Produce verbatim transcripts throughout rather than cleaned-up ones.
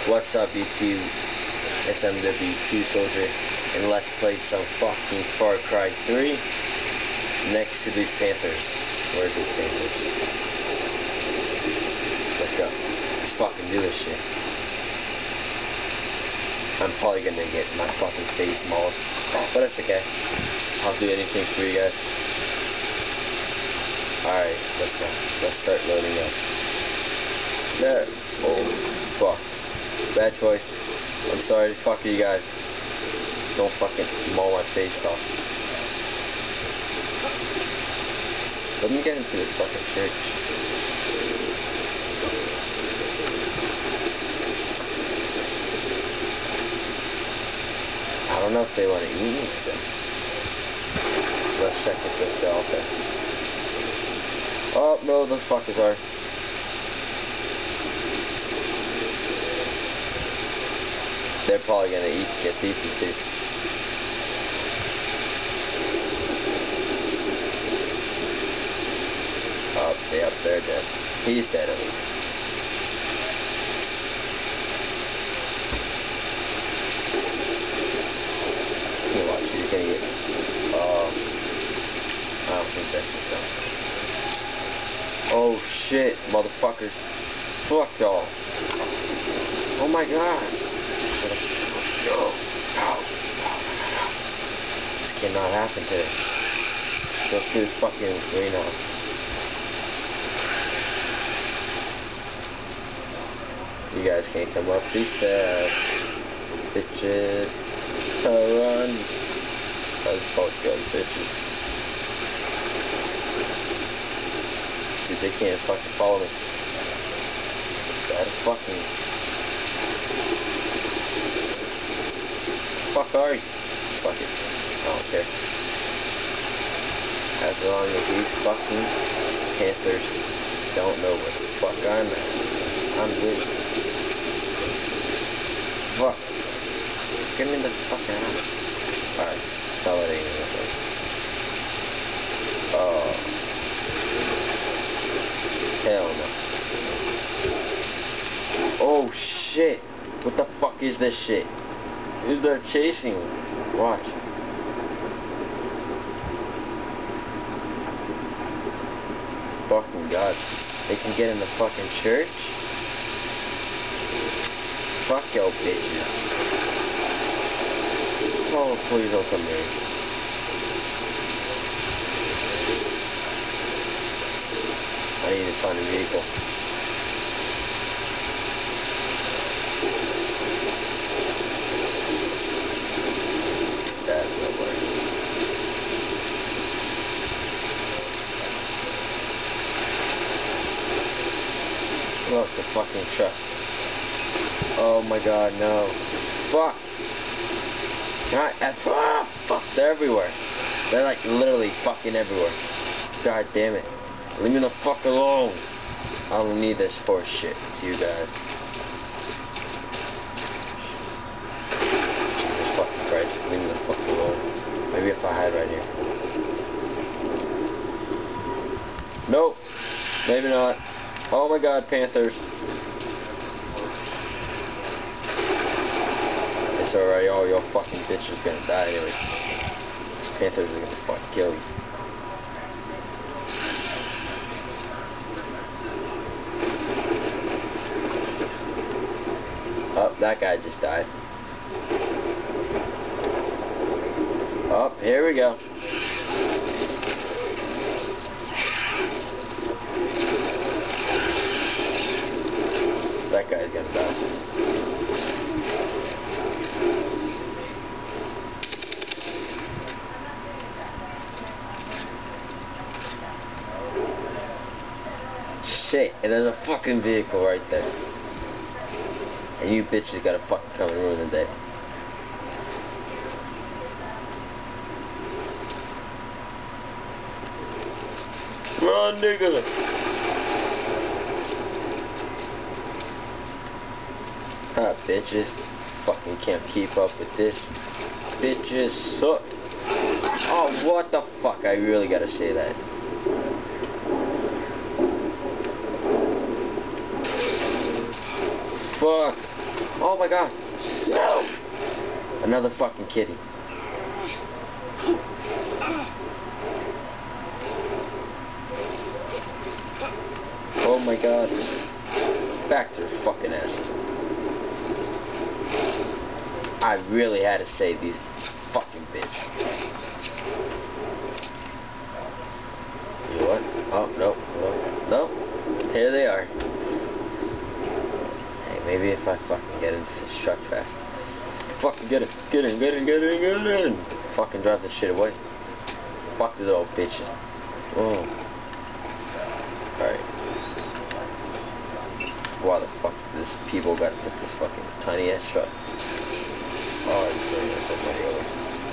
What's up, YouTube? S M W two Soldier, and let's play some fucking Far Cry three next to these Panthers. Where's these Panthers? Let's go. Let's fucking do this shit. I'm probably gonna get my fucking face mauled, but that's okay. I'll do anything for you guys. Alright, let's go. Let's start loading up. There. Oh, fuck. Bad choice. I'm sorry, fuck you guys. Don't fucking maul my face off. Let me get into this fucking church. I don't know if they want to eat me still. Let's check if they're still out there. Oh, no, those fuckers are. They're probably gonna eat, get eaten too. Oh, they up there dead. He's dead at least. You watch, he's gonna get. Oh, I don't think this is done. Oh shit, motherfuckers! Fuck y'all! Oh my god! No, no, no, no, no. This cannot happen today. Go through this fucking greenhouse. You guys can't come up these steps. Bitches. Oh, run. Let's fuck them bitches. See, they can't fucking follow me. That fucking... Fuck are you? Fuck it. I don't care. As long as these fucking Panthers don't know where the fuck I'm at, I'm good. Fuck. Get me the fuck out. Alright. Validating this one. Oh. Hell no. Oh shit. What the fuck is this shit? Who's there chasing me? Watch. Fucking god. They can get in the fucking church? Fuck y'all bitches. Oh, please don't come here. I need to find a vehicle. That's not working. Look, the fucking truck. Oh my god, no. Fuck. God, uh, ah, fuck, they're everywhere. They're like literally fucking everywhere. God damn it. Leave me the fuck alone. I don't need this horse shit with you guys. Jesus fucking Christ, leave me the fuck alone. Maybe if I hide right here. Nope. Maybe not. Oh my god, Panthers. It's alright, all your fucking bitches gonna die anyway. These Panthers are gonna fucking kill you. Oh, that guy just died. Oh, here we go. That guy's gonna die. Shit, and there's a fucking vehicle right there. And you bitches gotta fucking come and ruin the day. Run, nigga! Ah, bitches. Fucking can't keep up with this. Bitches suck. Oh, what the fuck? I really gotta say that. Fuck. Oh my god. No! Another fucking kitty. Oh my god. Back to the fucking asses. I really had to save these fucking bitch. You know what? Oh, no, no, no. Here they are. Hey, maybe if I fucking get into this truck fast. Fucking get it, get in, get in, get in, get in. Fucking drive this shit away. Fuck these little bitches. Oh. Alright. Why the fuck this people got to get this fucking tiny ass truck? Oh, I'm just bringing so money over.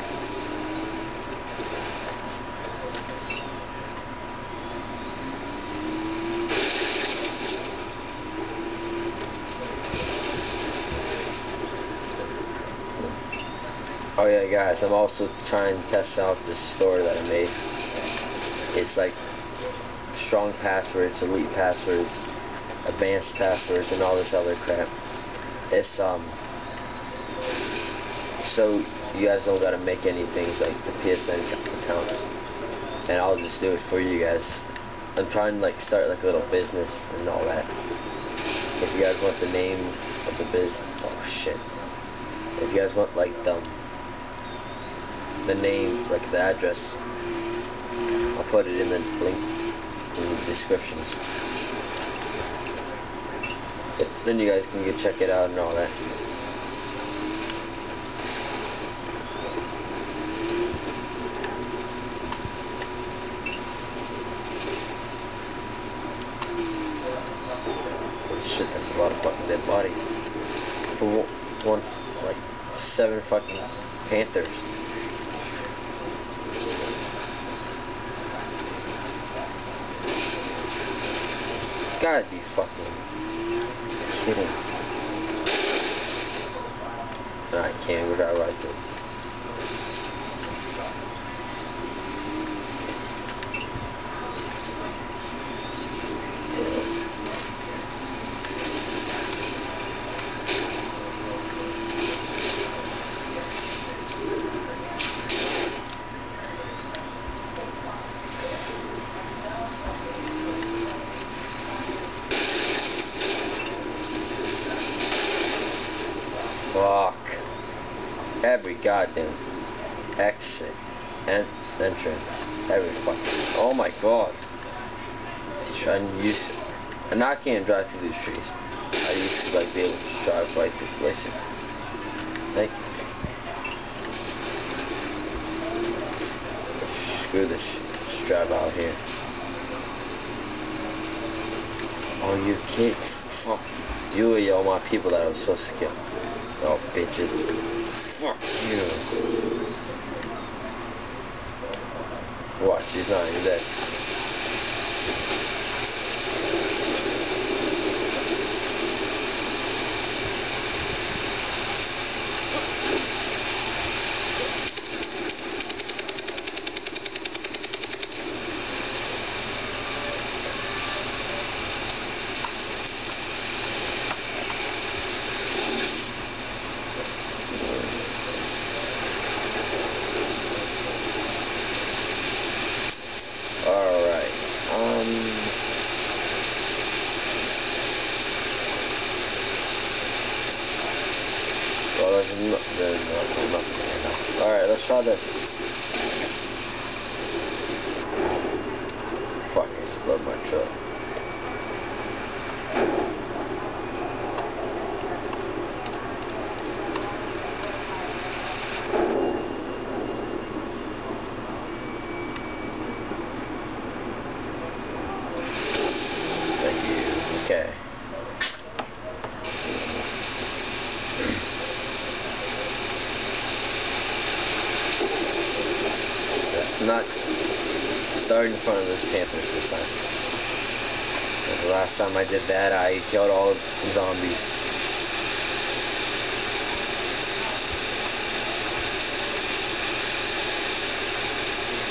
Oh yeah, guys, I'm also trying to test out this store that I made. It's like strong passwords, elite passwords, advanced passwords, and all this other crap. It's um so you guys don't gotta make any things like the P S N accounts, and I'll just do it for you guys. I'm trying to like start like a little business and all that. If you guys want the name of the biz, oh shit. If you guys want like the the name, like the address, I'll put it in the link in the descriptions. Then you guys can go check it out and all that. Holy shit, that's a lot of fucking dead bodies. For one, like seven fucking panthers. Gotta be fucking kidding. No, I can't go drive right through. Fuck. Every goddamn exit and entrance. Every fucking. Oh my god. He's trying to use it. And now I can't drive through these trees. I used to like be able to drive right through. Listen. Thank you. Screw this shit. Just drive out here. Oh, you kid. Fuck. You are all my people that I was supposed to kill. Oh, bitches. Fuck you. Watch, she's not even dead. Alright, um... well, there's, no, there's no, nothing here now. Alright, let's try this. Fuck, I explode my truck. Okay. Let's not start in front of those panthers this time. Because the last time I did that, I killed all the zombies.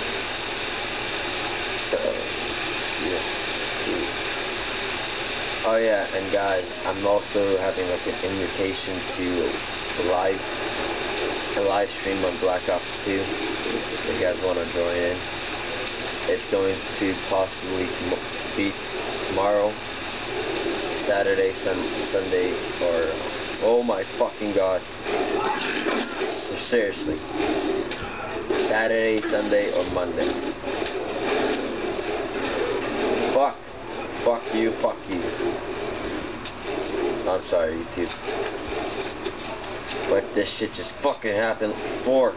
Oh yeah, and guys, I'm also having like an invitation to a live a live stream on Black Ops two. If you guys want to join in, it's going to possibly tom be tomorrow, Saturday, sun Sunday, or oh my fucking god, so seriously, Saturday, Sunday, or Monday. Fuck. Fuck you, fuck you. I'm sorry, YouTube. But this shit just fucking happened before.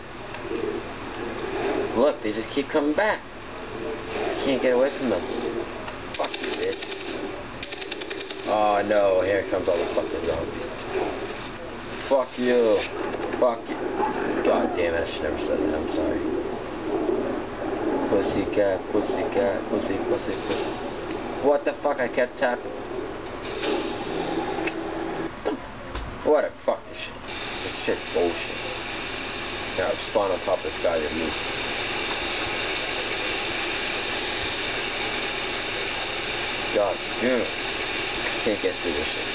Look, they just keep coming back. I can't get away from them. Fuck you, bitch. Oh no, here comes all the fucking zombies. Fuck you. Fuck you. God damn it, I should never said that, I'm sorry. Pussycat, pussycat, pussy, pussy, pussy. What the fuck? I kept tapping. What a fuck this shit. This shit bullshit. Now I've spawned on top of this guy that moved. God damn it. Can't get through this shit.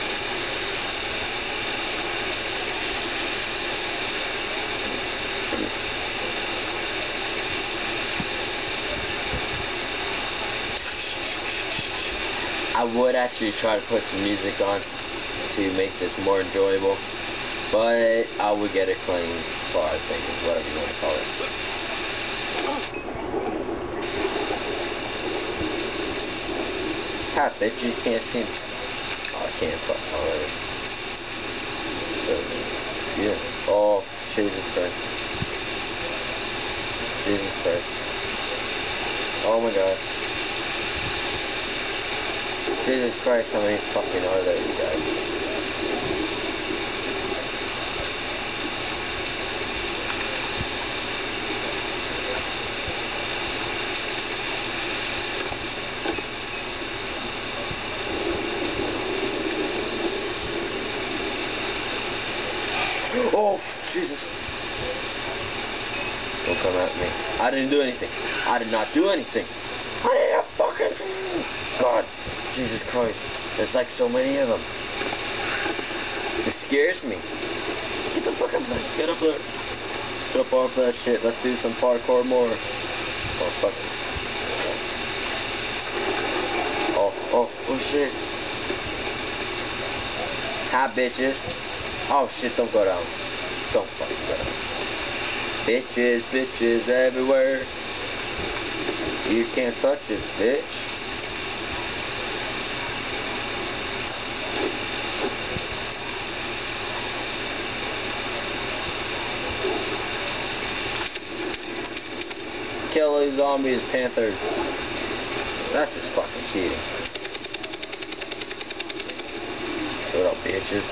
I would actually try to put some music on to make this more enjoyable, but I would get it clean for I think, whatever you want to call it. Ha, bitch, you can't see me. Oh, I can't fuck already. So, yeah. Oh, Jesus Christ. Jesus Christ. Oh my god. Jesus Christ, how many fucking are there, you guys? Oh, Jesus. Don't come at me. I didn't do anything. I did not do anything. I didn't fucking... God. Jesus Christ. There's like so many of them. It scares me. Get the fuck up there. Get up there. Get up off that shit. Let's do some parkour more. Oh, fuck. Oh, oh, oh shit. Hi, bitches. Oh shit, don't go down. Don't fucking go down. Bitches, bitches everywhere. You can't touch it, bitch. Kill these zombies, panthers. That's just fucking cheating. What up, bitches?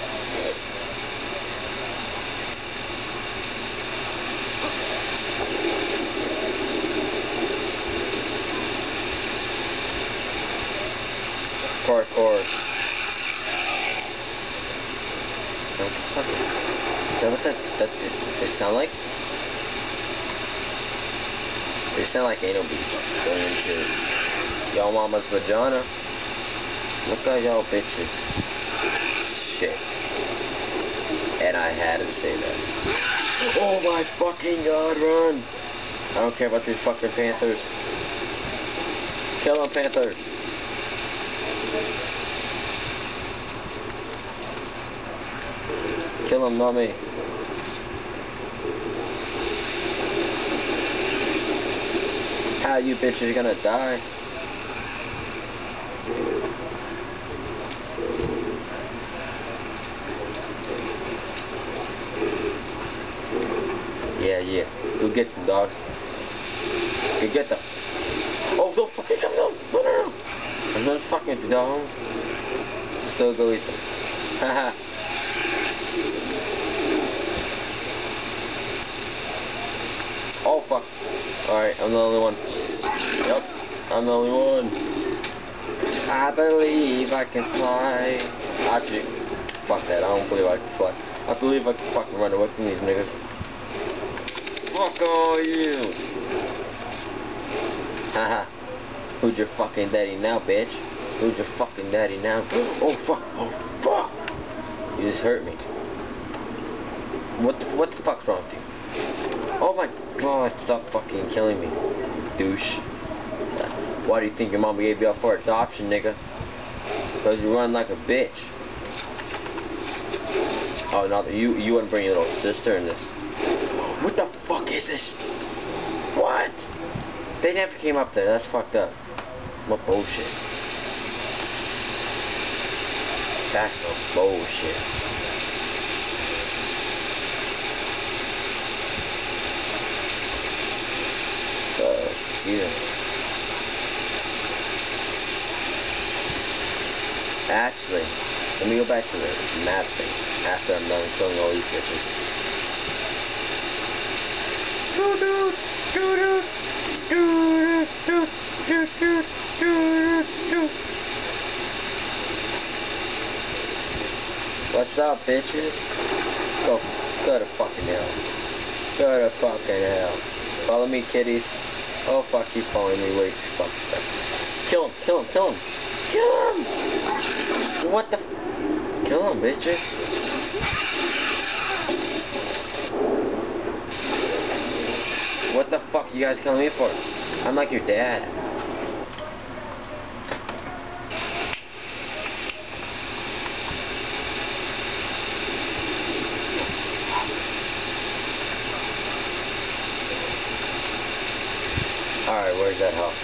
Parkour. Is that what the fuck? Is that what that, that they sound like? They sound like anal beats going into y'all mama's vagina. Look at y'all bitches. Shit. And I had to say that. Oh my fucking god, run! I don't care about these fucking panthers. Kill them, panthers. Kill him, not me. How you bitches gonna die? Yeah, yeah. Go get them, dog. Go get them. Oh, don't fucking come down. No, no, no. I'm not fucking with the dogs. Still go eat them. Haha. Oh fuck. Alright, I'm the only one. Yep, I'm the only one. I believe I can fly. Actually, fuck that, I don't believe I can fly. I believe I can fucking run away from these niggas. Fuck all you. Haha. Who's your fucking daddy now, bitch? Who's your fucking daddy now? Oh fuck! Oh fuck! You just hurt me. What the, what the fuck's wrong with you? Oh my god, stop fucking killing me, douche. Why do you think your mama gave you up for adoption, nigga? Because you run like a bitch. Oh, no, you, you wouldn't bring your little sister in this. What the fuck is this? What? They never came up there, that's fucked up. What bullshit. That's some bullshit. Uh, excuse me. Actually, let me go back to the map thing after I'm done killing all these bitches. Doo doo doo doo doo doo doo doo doo doo. What's up, bitches? Go, go to fucking hell. Go to fucking hell. Follow me, kitties. Oh fuck, he's following me. Wait, fuck. Kill him, kill him, kill him. Kill him! What the f- Kill him, bitches. What the fuck you guys killing me for? I'm like your dad. Alright, where's that house?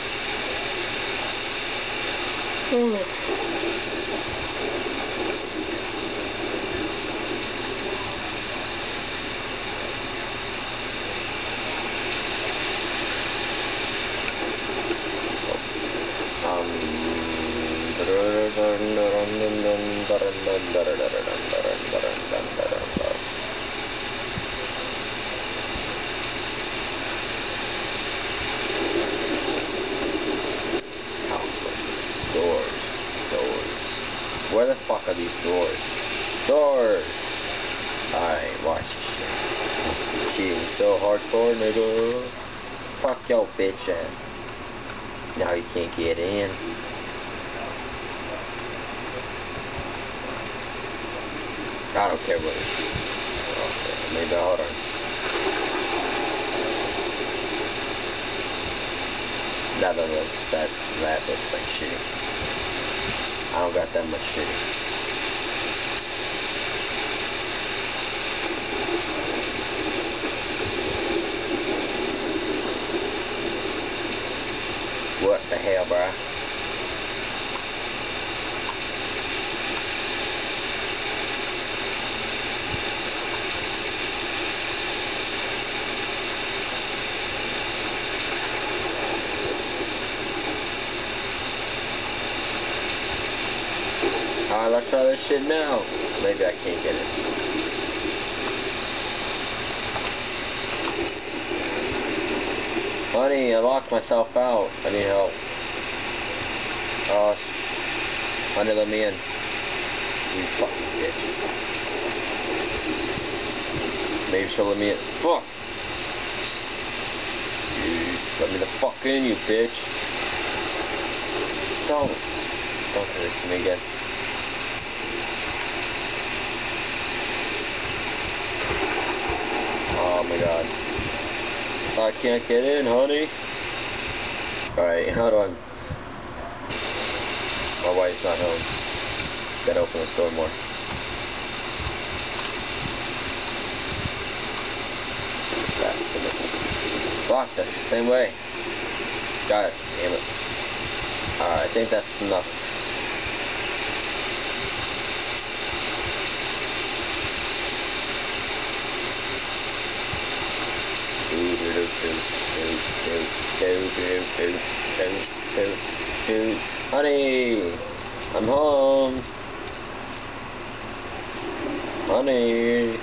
Where the fuck are these doors? Doors! Alright, watch this shit. Cheating so hardcore, nigga. Fuck your bitch ass. Now you can't get in. I don't care what it is. Okay, maybe hold on. That looks that that looks like shitty. I don't got that much shitty. What the hell, bruh? Alright, let's try this shit now. Maybe I can't get it. Honey, I locked myself out. I need help. Oh, honey, let me in. You fucking bitch. Maybe she'll let me in. Fuck! You let me the fuck in, you bitch. Don't. Don't do this to me again. Oh my god. I can't get in, honey. Alright, how do I... My wife's not home. Gotta open this door more. Fuck, that's the same way. God damn it. Alright, I think that's enough. Honey, I'm home. Honey,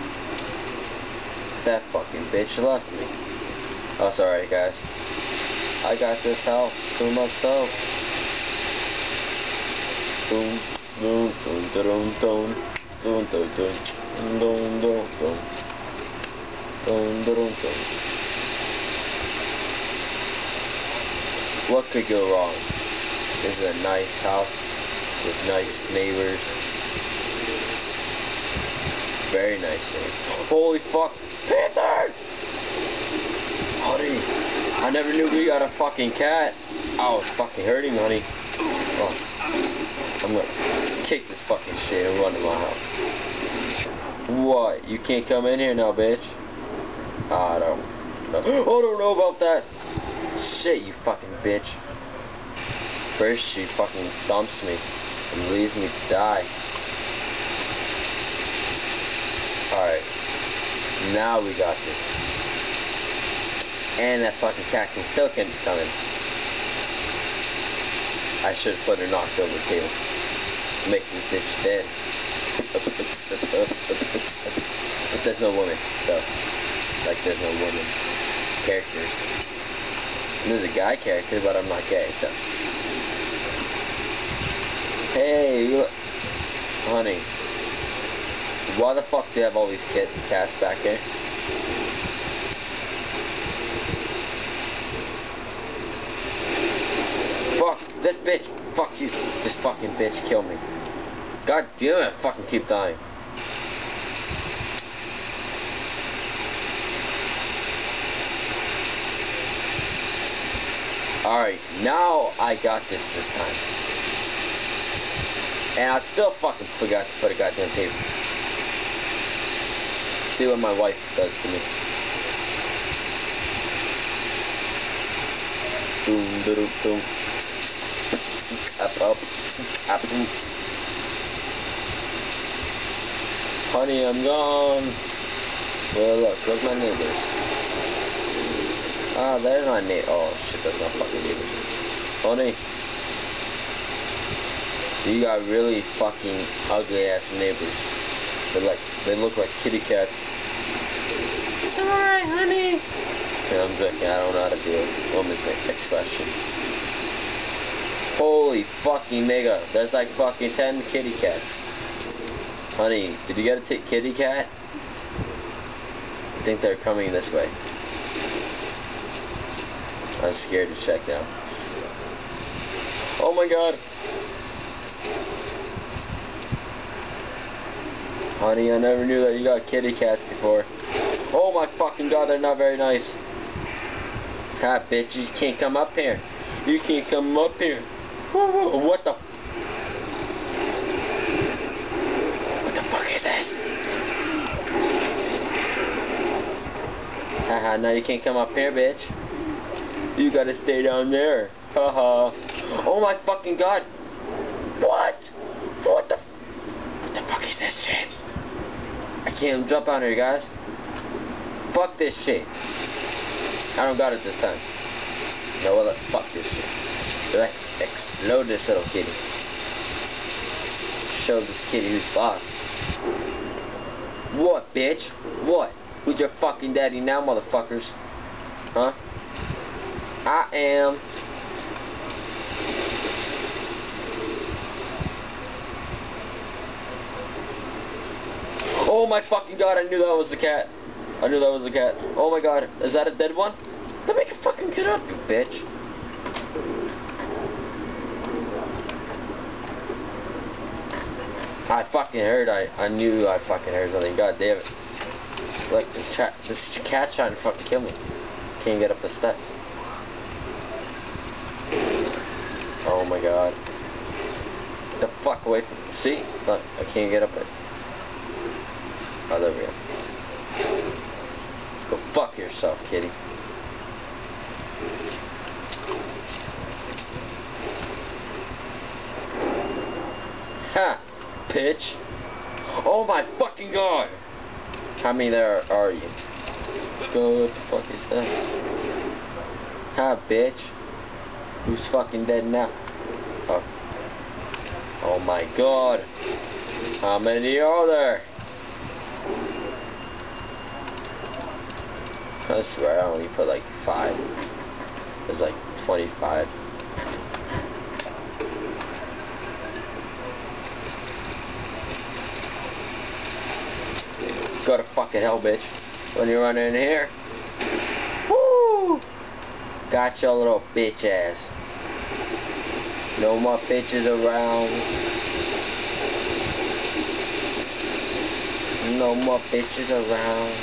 that fucking bitch left me. Oh, sorry guys. I got this house to myself. Boom, boom, boom, boom, boom, boom, boom, boom, boom, boom, boom. Dun, dun, dun, dun. What could go wrong? This is a nice house with nice neighbors. Very nice neighbors. Holy fuck! Panther! Honey, I never knew we got a fucking cat. Oh, it's fucking hurting, honey. Oh, I'm gonna kick this fucking shit and run to my house. What? You can't come in here now, bitch. I don't know. I don't know about that. Shit, you fucking bitch. First she fucking dumps me and leaves me to die. Alright. Now we got this. And that fucking cat can still can come in. I should have put her knocked over the table. Make this bitch dead. But there's no woman, so like there's no woman characters. And there's a guy character, but I'm not gay, so. Hey, look. Honey. Why the fuck do you have all these kid cats back here? Fuck, this bitch. Fuck you. This fucking bitch kill me. God damn it, I fucking keep dying. Alright, now I got this this time. And I still fucking forgot to put a goddamn table. See what my wife does to me. Boom, boom, boom. Up, up, up. Honey, I'm gone. Well, look, look my neighbors. Ah, there's my neighbor. Oh shit, that's my fucking neighbors. Honey, you got really fucking ugly ass neighbors. They're like, they look like kitty cats. It's alright, honey. And I'm joking, I don't know how to do a woman's expression. Holy fucking mega. There's like fucking ten kitty cats. Honey, did you get a t kitty cat? I think they're coming this way. I'm scared to check now. Oh my god. Honey, I never knew that you got kitty cats before. Oh my fucking god, they're not very nice. Ha, bitch, you just can't come up here. You can't come up here. What the? What the fuck is this? Haha, now you can't come up here, bitch. You gotta stay down there. Haha. Oh my fucking god. What? What the? What the fuck is this shit? I can't jump on here, guys. Fuck this shit. I don't got it this time. No, well, fuck this shit. Let's explode this little kitty. Show this kitty who's boss. What, bitch? What? Who's your fucking daddy now, motherfuckers? Huh? I am. Oh my fucking god, I knew that was a cat. I knew that was a cat. Oh my god, is that a dead one? Then make it fucking get up, you bitch. I fucking heard, I, I knew I fucking heard something. God damn it. Look, this cat, this cat's trying to fucking kill me. Can't get up the step. Oh my god. Get the fuck away from me. See? Look, I can't get up it. Oh, there we go. Go fuck yourself, kitty. Ha! Bitch. Oh my fucking god! How many there are you? Go, what the fuck is that? Ha, bitch. Who's fucking dead now? Oh. Oh my god. How many are there? I swear I only put like five. There's like twenty-five. Go to fucking hell, bitch. When you run in here. Woo! Got your little bitch ass. No more bitches around. No more bitches around.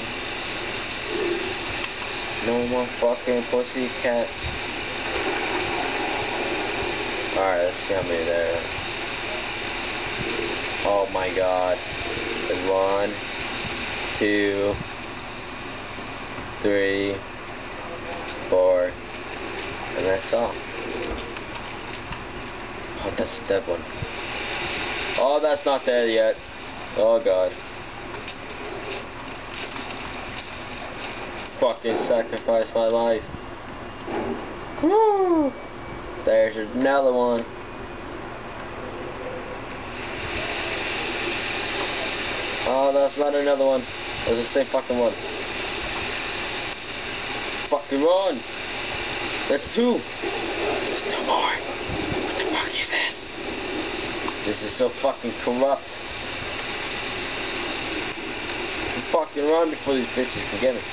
No more fucking pussy cats. Alright, let's see how many there are. Oh my god. There's one, two, three, four, and that's all. Oh, that's a dead one. Oh, that's not there yet. Oh god. Fucking sacrifice my life. Woo! There's another one. Oh, that's not another one. It was the same fucking one. Fucking run! That's two! There's no more. What the fuck is this? This is so fucking corrupt. Fucking run before these bitches can get me.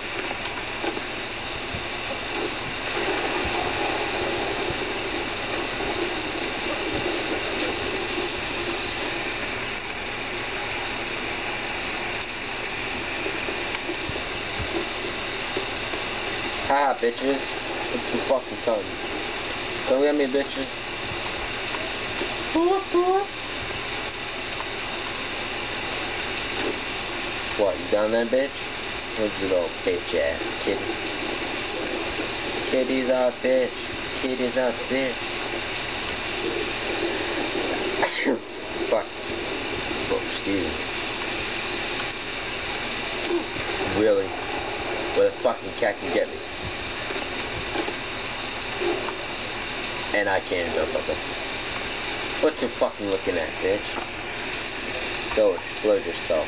Ha, bitches. Look too fucking fun. Don't get me, bitches. What, you down there, bitch? Look at you little bitch ass kitty. Kitty's our bitch. Kitty's our bitch. Fuck. Oh, excuse me. Really? Where the fucking cat can get me. And I can't jump up there. What you fucking looking at, bitch? Go explode yourself.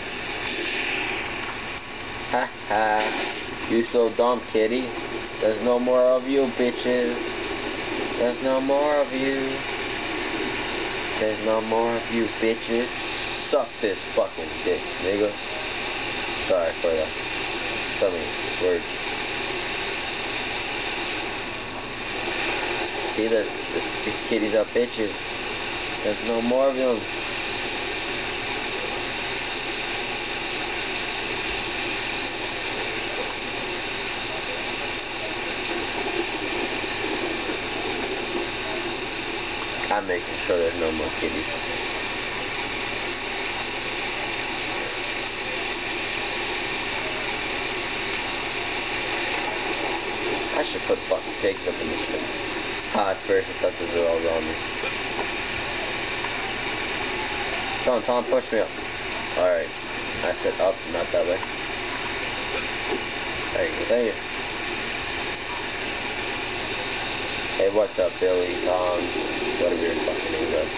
Ha ha. You so dumb, kitty. There's no more of you, bitches. There's no more of you. There's no more of you, bitches. Suck this fucking dick, nigga. Sorry for that. So many words. See the, the these kitties are bitches. There's no more of them. I'm making sure there's no more kitties. I should put fucking pigs up in this thing. Ah, at first I thought those were all around me. Come on, Tom, push me up. Alright. I said up, not that way. There you go, there you go. Hey, what's up, Billy, Tom, whatever your fucking name is.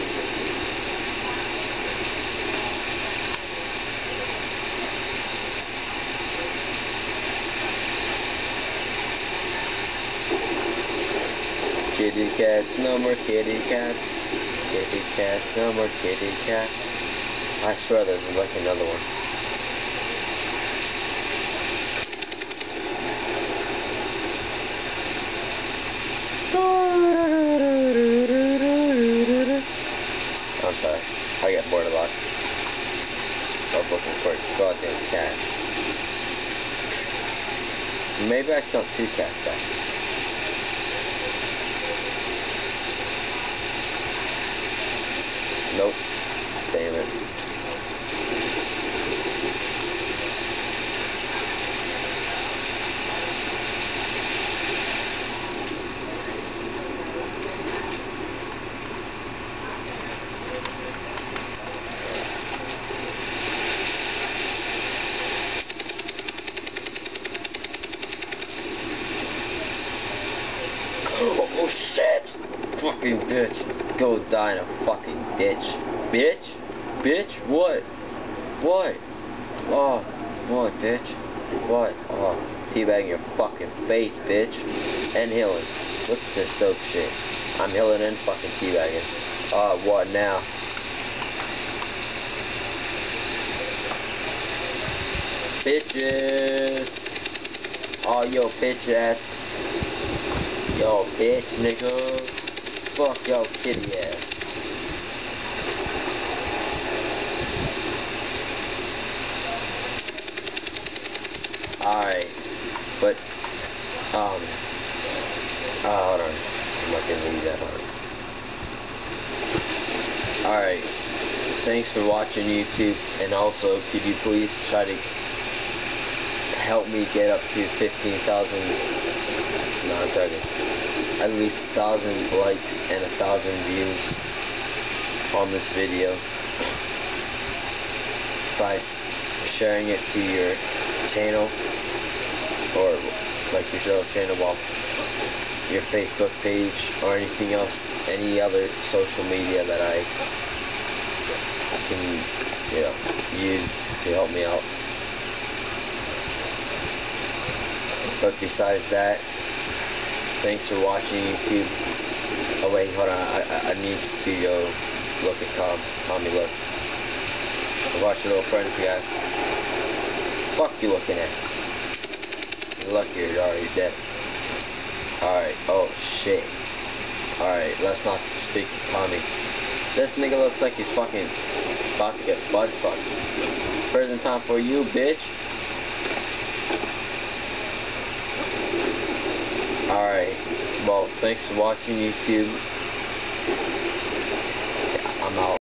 Kitty cats, no more kitty cats. Kitty cats, no more kitty cats. I swear there's like another one. I'm sorry. I get bored a lot. I'm looking for a goddamn cat. Maybe I killed two cats back. Nope. Damn it. Oh shit! Fucking bitch. Go die in a fucking ditch. Bitch? Bitch? What? What? Oh, what, bitch? What? Oh, teabagging your fucking face, bitch. And healing. Look at this dope shit. I'm healing and fucking teabagging. Oh, what now? Bitches! Oh, yo, bitch ass. Yo, bitch, nigga. fuck yo kitty ass. Alright, but, um, uh, hold on, I'm not gonna leave that on. Alright, thanks for watching YouTube, and also, could you please try to help me get up to fifteen thousand, no, I'm joking, at least one thousand likes and one thousand views on this video by sharing it to your channel, or like your little channel wall, your Facebook page, or anything else, any other social media that I can, you know, use to help me out. But besides that, thanks for watching YouTube. Oh wait, hold on, I, I, I need to go look at Tom. Tommy, look. Watch your little friends, guys. Fuck you looking at? You're lucky you're already dead. Alright, oh shit. Alright, let's not speak to Tommy. This nigga looks like he's fucking about to get butt fucked. Prison time for you, bitch. Alright, well, thanks for watching YouTube. Yeah, I'm out.